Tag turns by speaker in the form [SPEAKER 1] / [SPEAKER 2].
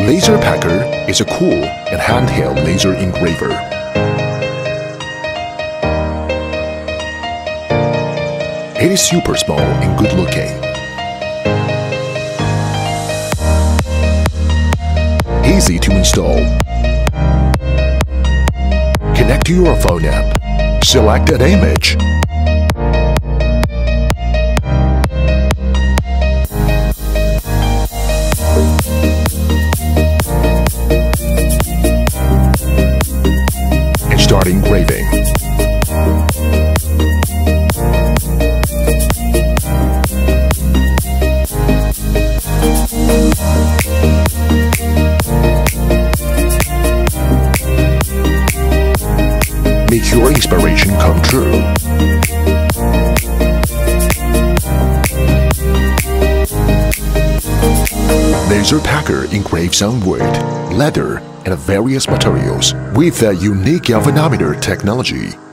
[SPEAKER 1] Laser Packer is a cool and handheld laser engraver. It is super small and good looking. Easy to install. Connect to your phone app. Select an image. And start engraving. Make your inspiration come true. Laser Packer engraves on wood, leather, and various materials with a unique galvanometer technology.